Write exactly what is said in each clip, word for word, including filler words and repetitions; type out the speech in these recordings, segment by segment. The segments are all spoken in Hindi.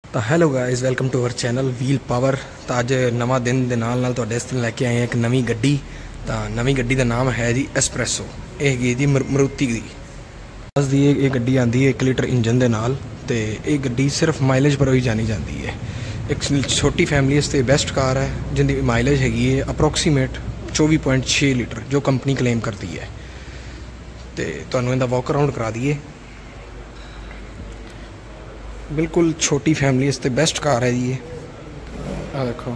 तो hello guys, welcome to our channel wheel power. तो अज नवा दिन के नाल नाल तुहाडे इस दिन लैके आए एक नवी गड्डी। तो नवी गड्डी का नाम है जी एस्प्रैसो। ये हैगी जी मरुति की बस दी ये गड्डी आती है एक लीटर इंजन के नाल। तो ये गड्डी सिर्फ माइलेज पर ही जानी जाती है। एक छोटी फैमिली इससे बेस्ट कार है जिंदी माइलेज हैगी है अप्रोक्सीमेट चौबीस पॉइंट छे लीटर जो कंपनी क्लेम करती है। तो तुहानूं इहदा वॉक अराउंड करा दिए। बिल्कुल छोटी फैमिली इससे बेस्ट कार है जी। ये आ देखो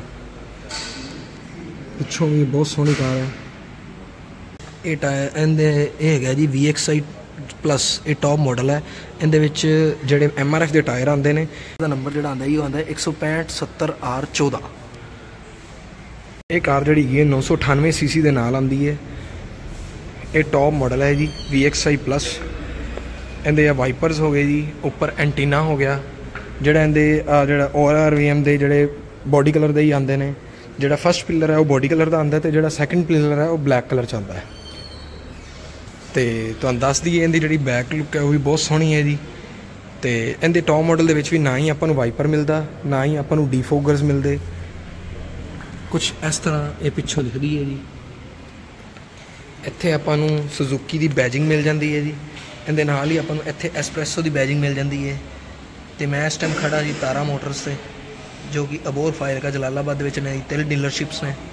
पिछों भी बहुत सोहनी कार है। ये टायर इहदे ये है G V X I plus ये टॉप मॉडल है। इहदे जोड़े एम आर एफ के टायर आते हैं। इसका नंबर जो आता है वो आता है एक सौ पैंठ सत्तर आर चौदह। ये कार जी है नौ सौ अठानवे सी सी के नाल आती है। ये टॉप मॉडल है G V X I plus. इहदे वाइपर्स हो गए जी, उपर एंटीना हो गया जोड़ा इहदे जोड़ा ओ आर वी एम के जोड़े बॉडी कलर के ही आते हैं। जोड़ा फस्ट पिलर है वो बॉडी कलर का आता है, तो जोड़ा सैकेंड पिलर है वो ब्लैक कलर चलता है। तो तुहानूं दस दईए इहदी जिहड़ी बैक लुक है वो भी बहुत सोहनी है जी। तो इहदे टॉप मॉडल के भी ना ही आपां नूं वाइपर मिलता ना ही आपां नूं डिफोगर्स मिलते। कुछ इस तरह ये पिछों दिखती है जी। इत्थे आपां नूं सुजुकी की बैजिंग मिल जाती है जी। इहदे नाल ही आपां नूं इत्थे एस्प्रैसो की बैजिंग मिल जाती है। तो मैं इस टाइम खड़ा जी तारा मोटर्स से, जो कि अबोर फायर का जलालाबाद में ने तिल डीलरशिप्स ने।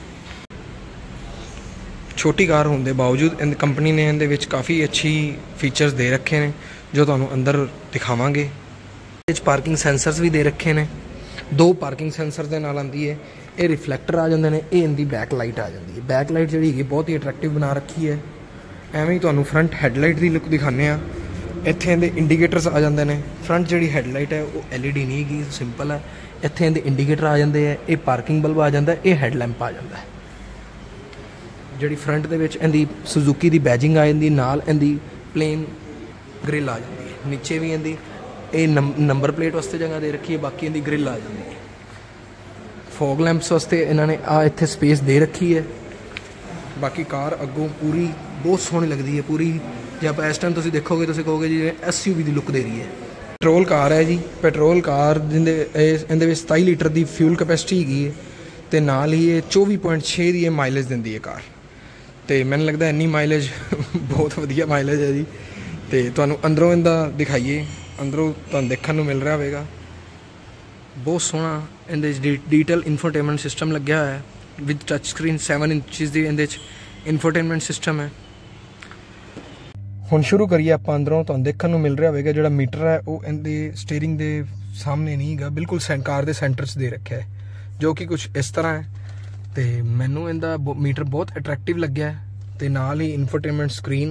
छोटी कार होने के बावजूद इन कंपनी ने इहदे विच काफ़ी अच्छी फीचर्स दे रखे हैं जो तुहानूं अंदर दिखावांगे। इस पार्किंग सेंसर्स भी दे रखे हैं। दो पार्किंग सेंसर के नाल आती है। ये रिफ्लैक्टर आ जाते हैं। ये इनकी बैक लाइट आ जाती है। बैक लाइट जी बहुत ही अट्रैक्टिव बना रखी है। एवं ही तुहानूं फ्रंट हैडलाइट की लुक दिखाने। इत्थे इहदे इंडीकेटर्स आ जाते हैं। फ्रंट जी हैडलाइट है वो एल ई डी नहीं हैगी, सिंपल है। इत्थे इहदे इंडीकेटर आ जाते हैं। ये पार्किंग बल्ब आ जाता है। ये हैडलैंप आ जाता है। जी फ्रंट के इहदी सुजुकी की बैजिंग आ जाती, नाल इहदी प्लेन ग्रिल आ जाती है। नीचे भी इहदी ये नंबर प्लेट वास्ते जगह दे रखी है, बाकी इहदी ग्रिल आ जाती है। फॉग लैंप्स वास्ते इन्होंने आ इत्थे स्पेस दे रखी है। बाकी कार अगों पूरी बहुत सोहनी लगती है। पूरी जो आप इस टाइम तुम देखोगे तो कहोगे जी एस यू वी की लुक दे रही है। पेट्रोल कार है जी। पेट्रोल कार जिंदे इहदे विच सताई लीटर की फ्यूल कैपेसिटी हैगी है। तो नाल ही ये चौबीस पॉइंट छे की माइलेज दिंदी है कार। तो मैंने लगता इन्नी माइलेज बहुत वधिया माइलेज है जी। तो तुहानूं अंदरों इहदा दिखाइए। अंदरों तुहानूं देखण नूं मिल रहा होगा बहुत सोहना। इहदे डिजिटल इन्फोटेनमेंट सिस्टम लग्या है with touch screen seven inches की इहदे इन्फोटेनमेंट सिस्टम है। हुण शुरू करिए आप अंदरों। तुहानूं देखण नूं मिल रहा होगा जिहड़ा मीटर है वो इहदे स्टीयरिंग के सामने नहीं है, बिल्कुल कार के सेंटर च दे रखा है, जो कि कुछ इस तरह है। तो मैनू इहदा मीटर बहुत अट्रैक्टिव लग्या है। तो नाल ही infotainment screen,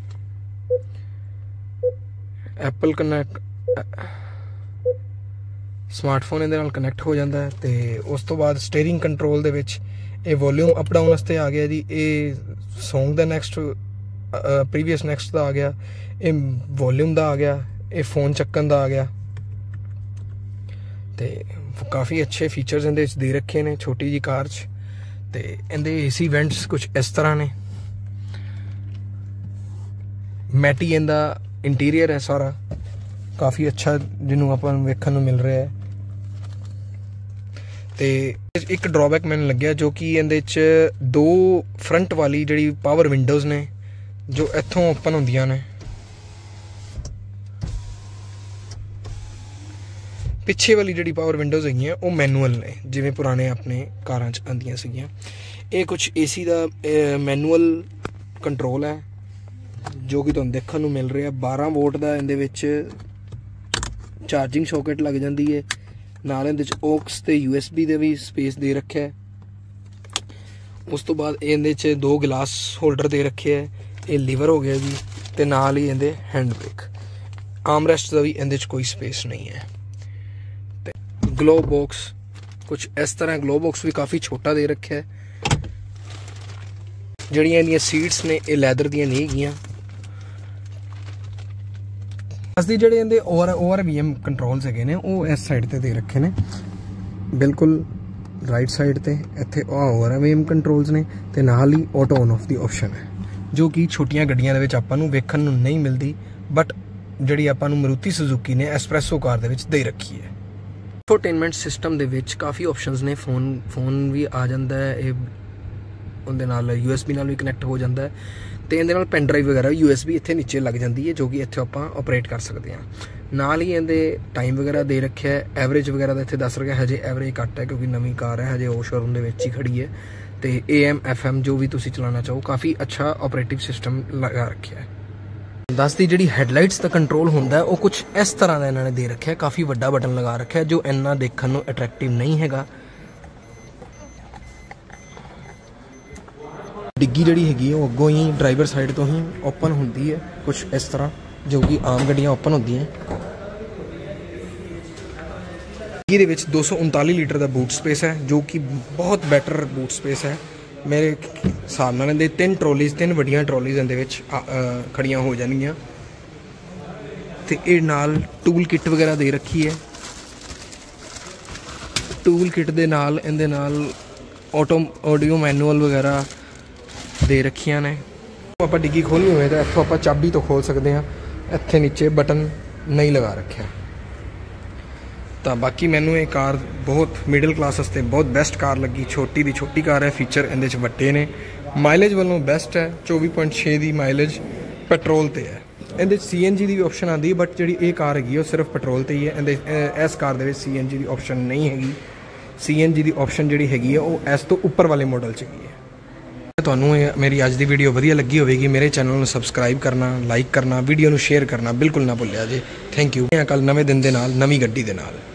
Apple connect smartphone इहदे नाल कनैक्ट हो जाता है। तो उस तो बाद स्टीयरिंग कंट्रोल दे विच ये वॉल्यूम अप डाउन वास्ते आ गया जी। ये सॉन्ग का नैक्सट प्रीवियस नैक्सट का आ गया। ये वॉल्यूम का आ गया। ये फोन चक्कन का आ गया। तो काफ़ी अच्छे फीचर्स इहदे दे रखे ने छोटी जी कार च। तो इहदे एसी वेंट्स कुछ इस तरह ने। मैटी इहदा इंटीरियर है सारा काफ़ी अच्छा जिन्हों आपां वेखण नूं मिल रहा है। तो एक ड्रॉबैक मैंने लग्या जो कि इहदे च दो फ्रंट वाली जिहड़ी पावर विंडोज़ ने जो इत्थों ओपन होंदियां ने। पिछे वाली जिहड़ी पावर विंडोज़ हैगी वो मैनुअल ने, जिवें पुराने अपने कारां च आंदियां सीगियां। ये कुछ एसी का मैनुअल कंट्रोल है जो कि तुहानूं देखण नूं मिल रहा है। बारह वोल्ट का इहदे विच चार्जिंग सॉकेट लग जाती है। नाल इहदे च ओक्स ते यू एस बी दे भी स्पेस दे रखा है। उस तो बाद इहदे च दो गिलास होल्डर दे रखे है। ये लीवर हो गया जी। तो नाल ही इहदे हैंड ब्रेक, आर्मरेस्ट का भी इहदे च कोई स्पेस नहीं है। ग्लो बॉक्स कुछ इस तरह, ग्लो बॉक्स भी काफ़ी छोटा दे रखा है। जड़ियां इहदियां सीट्स ने ये लैदर दियां नहीं हैगियां। असदी जिहड़े इहदे over over V M controls हैगे ने वो इस साइड ते दे रखे ने, बिल्कुल राइट साइड ते। इत्थे ओवर वी एम कंट्रोल्स ने ते नाल ही ऑटो ऑन ऑफ दी ऑप्शन है, जो कि छोटियां गड्डियां दे विच आपां नूं वेखण नूं नहीं मिलती, बट जिहड़ी आपां नूं मारुति सुजुकी ने एस्प्रैसो कार दे विच दे रखी है। इंफोटेनमेंट सिस्टम ਦੇ ਵਿੱਚ ਕਾਫੀ ਆਪਸ਼ਨਸ ਨੇ। ਫੋਨ ਫੋਨ ਵੀ ਆ ਜਾਂਦਾ ਹੈ, ਇਹ ਉਹਦੇ ਨਾਲ ਯੂ ਐਸ ਬੀ ਨਾਲ ਵੀ ਕਨੈਕਟ ਹੋ ਜਾਂਦਾ ਹੈ ਤੇ ਇਹਦੇ ਨਾਲ ਪੈਨ ਡਰਾਈਵ ਵਗੈਰਾ ਯੂ ਐਸ ਬੀ ਇੱਥੇ ਨੀਚੇ ਲੱਗ ਜਾਂਦੀ ਹੈ ਜੋ ਕਿ ਇੱਥੇ ਆਪਾਂ ਆਪਰੇਟ ਕਰ ਸਕਦੇ ਹਾਂ। ਨਾਲ ਹੀ ਇਹਦੇ ਟਾਈਮ ਵਗੈਰਾ ਦੇ ਰੱਖਿਆ ਹੈ। ਐਵਰੇਜ ਵਗੈਰਾ ਦਾ ਇੱਥੇ ਦੱਸ ਰਿਹਾ ਹਜੇ ਐਵਰੇਜ ਘੱਟ ਹੈ ਕਿਉਂਕਿ ਨਵੀਂ ਕਾਰ ਹੈ, ਹਜੇ ਉਹ ਸ਼ੋਰੂਮ ਦੇ ਵਿੱਚ ਹੀ ਖੜੀ ਹੈ। ਤੇ ਏ ਐਮ ਐਫ ਐਮ ਜੋ ਵੀ ਤੁਸੀਂ ਚਲਾਉਣਾ ਚਾਹੋ ਕਾਫੀ ਅੱਛਾ ਆਪਰੇਟਿਵ ਸਿਸਟਮ ਲਗਾ ਰੱਖਿਆ ਹੈ। दस ਦੀ ਜਿਹੜੀ ਹੈਡਲਾਈਟਸ ਦਾ ਕੰਟਰੋਲ ਹੁੰਦਾ ਉਹ ਕੁਝ ਇਸ ਤਰ੍ਹਾਂ ਦਾ ਇਹਨਾਂ ਨੇ ਦੇ ਰੱਖਿਆ, ਕਾਫੀ ਵੱਡਾ ਬਟਨ ਲਗਾ ਰੱਖਿਆ ਜੋ ਇੰਨਾ ਦੇਖਣ ਨੂੰ ਅਟਰੈਕਟਿਵ ਨਹੀਂ ਹੈਗਾ। ਡਿੱਗੀ ਜਿਹੜੀ ਹੈਗੀ ਉਹ ਅੱਗੋਂ ਹੀ ਡਰਾਈਵਰ ਸਾਈਡ ਤੋਂ ਹੀ ਓਪਨ ਹੁੰਦੀ ਹੈ ਕੁਝ ਇਸ ਤਰ੍ਹਾਂ, ਜੋ ਕਿ ਆਮ ਗੱਡੀਆਂ ਓਪਨ ਹੁੰਦੀਆਂ। ਡਿੱਗੀ ਦੇ ਵਿੱਚ ਦੋ ਸੌ ਉਨਤਾਲੀ ਲੀਟਰ ਦਾ ਬੂਟ ਸਪੇਸ ਹੈ ਜੋ ਕਿ ਬਹੁਤ ਬੈਟਰ ਬੂਟ ਸਪੇਸ ਹੈ। ਮੇਰੇ ਹਿਸਾਬ ਨਾਲ ਇਹਦੇ ਤਿੰਨ ਟਰੋਲੀਜ਼ ਤਿੰਨ ਵੱਡੀਆਂ ਟਰੋਲੀਜ਼ ਇਹਦੇ ਵਿੱਚ ਖੜੀਆਂ ਹੋ ਜਾਣਗੀਆਂ ਤੇ ਇਹ ਨਾਲ ਟੂਲ ਕਿੱਟ ਵਗੈਰਾ ਦੇ ਰੱਖੀ ਹੈ। ਟੂਲ ਕਿੱਟ ਦੇ ਨਾਲ ਇਹਦੇ ਨਾਲ ਆਟੋ ਆਡੀਓ ਮੈਨੂਅਲ ਵਗੈਰਾ ਦੇ ਰੱਖੀਆਂ ਨੇ। ਆਪਾਂ ਡਿੱਗੀ ਖੋਲ੍ਹਣੀ ਹੋਵੇ ਤਾਂ ਇੱਥੋਂ ਆਪਾਂ ਚਾਬੀ ਤੋਂ ਖੋਲ੍ਹ ਸਕਦੇ ਹਾਂ, ਇੱਥੇ ਨੀਚੇ ਬਟਨ ਨਹੀਂ ਲਗਾ ਰੱਖਿਆ। ਤਾਂ ਬਾਕੀ ਮੈਨੂੰ ਇਹ ਕਾਰ ਬਹੁਤ ਮਿਡਲ ਕਲਾਸ ਵਾਸਤੇ ਬਹੁਤ ਬੈਸਟ ਕਾਰ ਲੱਗੀ। ਛੋਟੀ ਦੀ ਛੋਟੀ ਕਾਰ ਹੈ, ਫੀਚਰ ਇਹਦੇ 'ਚ ਵੱਡੇ ਨੇ, ਮਾਈਲੇਜ ਵੱਲੋਂ ਬੈਸਟ ਹੈ। ਚੌਵੀ ਪੁਆਇੰਟ ਛੇ ਦੀ ਮਾਈਲੇਜ ਪੈਟਰੋਲ 'ਤੇ ਹੈ। ਇਹਦੇ 'ਚ ਸੀ ਐਨ ਜੀ ਦੀ ਵੀ ਆਪਸ਼ਨ ਆਉਂਦੀ ਹੈ ਬਟ ਜਿਹੜੀ ਇਹ ਕਾਰ ਹੈਗੀ ਉਹ ਸਿਰਫ ਪੈਟਰੋਲ 'ਤੇ ਹੀ ਹੈ। ਇਹਦੇ ਇਸ ਕਾਰ ਦੇ ਵਿੱਚ ਸੀ ਐਨ ਜੀ ਦੀ ਆਪਸ਼ਨ ਨਹੀਂ ਹੈਗੀ। ਸੀ ਐਨ ਜੀ ਦੀ ਆਪਸ਼ਨ ਜਿਹੜੀ ਹੈਗੀ ਹੈ ਉਹ ਇਸ ਤੋਂ ਉੱਪਰ ਵਾਲੇ ਮਾਡਲ 'ਚ ਹੈਗੀ ਹੈ। ਤੁਹਾਨੂੰ ਇਹ ਮੇਰੀ ਅੱਜ ਦੀ ਵੀਡੀਓ ਵਧੀਆ ਲੱਗੀ ਹੋਵੇਗੀ, ਮੇਰੇ ਚੈਨਲ ਨੂੰ ਸਬਸਕ੍ਰਾਈਬ ਕਰਨਾ, ਲਾਈਕ ਕਰਨਾ, ਵੀਡੀਓ ਨੂੰ ਸ਼ੇਅਰ ਕਰਨਾ ਬਿਲਕੁਲ ਨਾ ਭੁੱਲਿਆ ਜੇ। Thank you. ਕੱਲ੍ਹ ਨਵੇਂ ਦਿਨ ਦੇ ਨਾਲ ਨਵੀਂ ਗੱਡੀ ਦੇ ਨਾਲ।